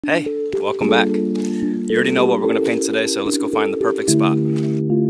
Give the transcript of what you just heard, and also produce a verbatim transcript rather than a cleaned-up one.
Hey, welcome back. You already know what we're gonna paint today, so let's go find the perfect spot.